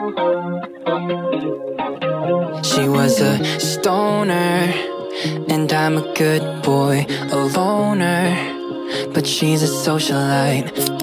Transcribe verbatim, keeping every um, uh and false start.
She was a stoner, and I'm a good boy, a loner, but she's a socialite.